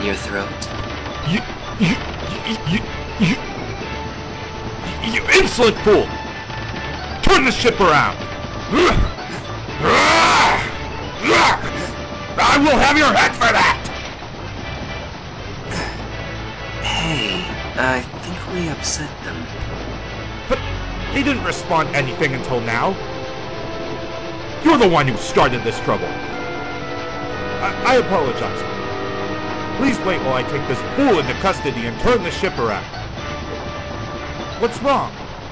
in your throat. You insolent fool! Turn the ship around! I will have your head for that! Hey, I think we upset them. But they didn't respond to anything until now. You're the one who started this trouble. I apologize. Please wait while I take this fool into custody and turn the ship around. What's wrong?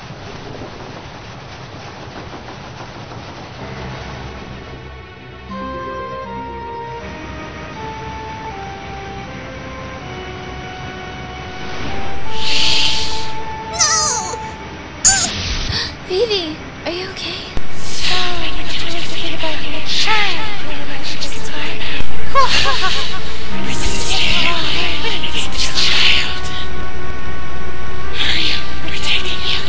Vivi, are you okay? So, when you tell us to be about your child, when you manage to climb out. We're still alive with the child. Are you protecting him?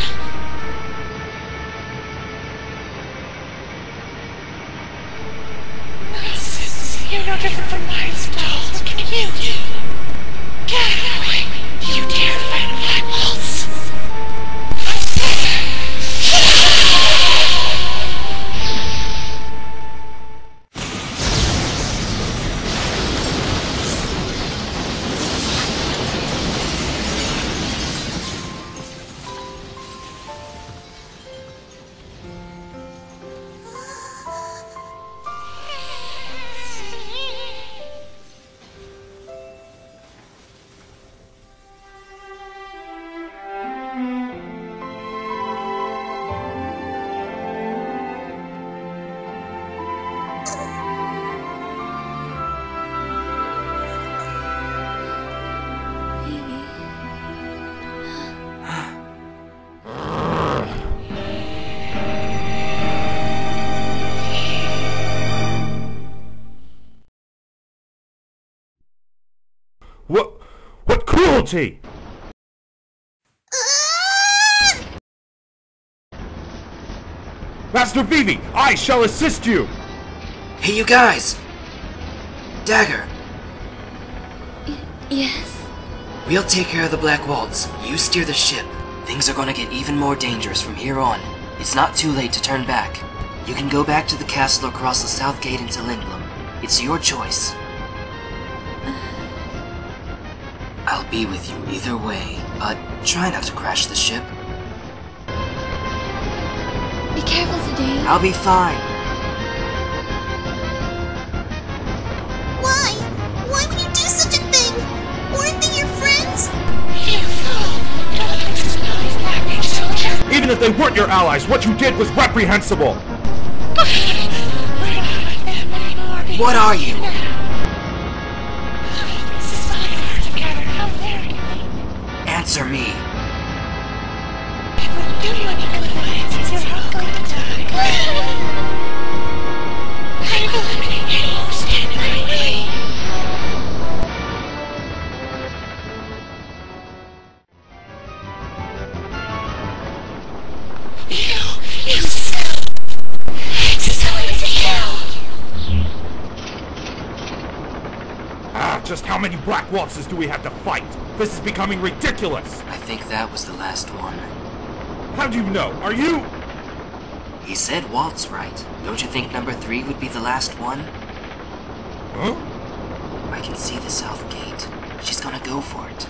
Nonsense. You're no different from mice dolls. What can you do? Get out of my way. Do you dare fight a Black Waltz? What cruelty! Master Vivi, I shall assist you! Hey, you guys! Dagger! Yes? We'll take care of the Black Waltz. You steer the ship. Things are gonna get even more dangerous from here on. It's not too late to turn back. You can go back to the castle or cross the south gate into Lindblom. It's your choice. I'll be with you either way, but try not to crash the ship. Be careful, Zidane. I'll be fine. Why? Why would you do such a thing? Weren't they your friends? You fool! Don't let us know these Black Mage soldiers. Even if they weren't your allies, what you did was reprehensible! We're not like them anymore. What are you? Answer me. It wouldn't do you any good, since you're all going to die. I'm eliminating you, stand by me. You self! This is going to hell! Just how many Black Waltzes do we have to fight? This is becoming ridiculous! I think that was the last one. How do you know? Are you... He said Waltz right. Don't you think number 3 would be the last one? Huh? I can see the south gate. She's gonna go for it.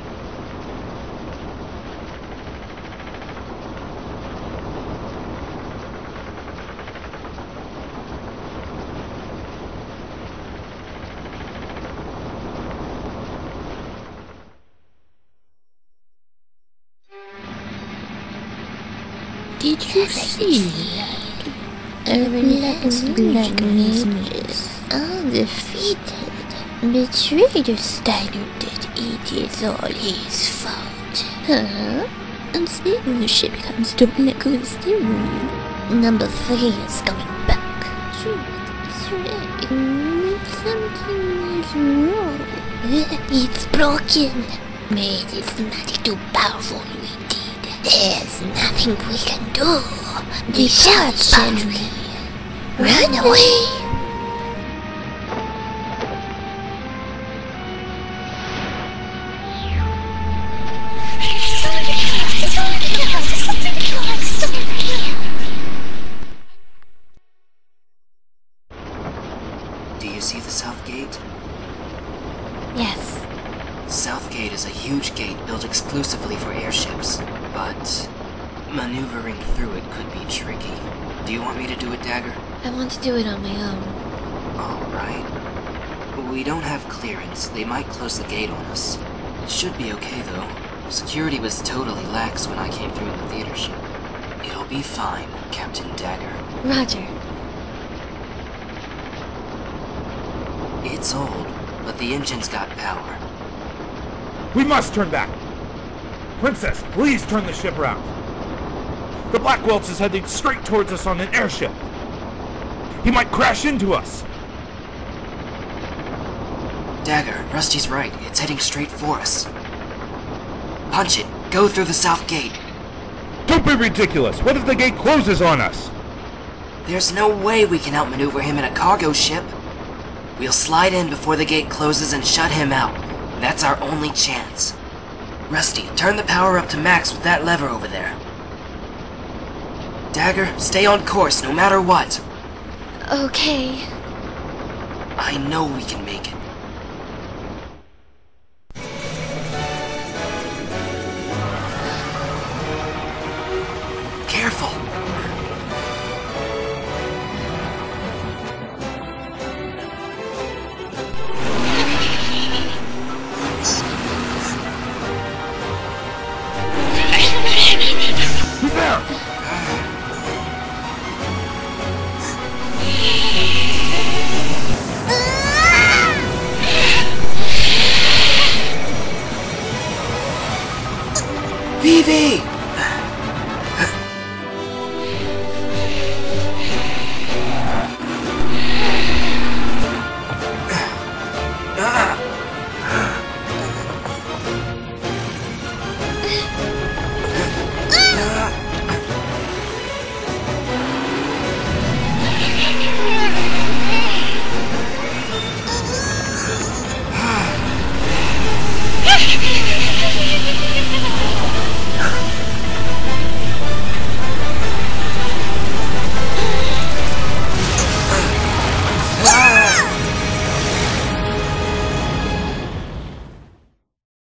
Did you see? Our last Black Mages are defeated. Betrayed of Steiner did it is all his fault. Huh? And then ship comes to Black Waltz. Number 3 is coming back. Something is wrong. It's broken. Made is not too powerful. There's nothing we can do. Depart, shall we? Run away! Do you see the south gate? Yes. South Gate is a huge gate built exclusively for airships, but maneuvering through it could be tricky. Do you want me to do it, Dagger? I want to do it on my own. Alright. We don't have clearance. They might close the gate on us. It should be okay, though. Security was totally lax when I came through in the theater ship. It'll be fine, Captain Dagger. Roger. It's old, but the engine's got power. We must turn back! Princess, please turn the ship around. The Black Waltz is heading straight towards us on an airship. He might crash into us. Dagger, Rusty's right. It's heading straight for us. Punch it! Go through the south gate! Don't be ridiculous! What if the gate closes on us? There's no way we can outmaneuver him in a cargo ship. We'll slide in before the gate closes and shut him out. That's our only chance. Rusty, turn the power up to max with that lever over there. Dagger, stay on course no matter what. Okay. I know we can make it. Careful! Who's there? Vivi!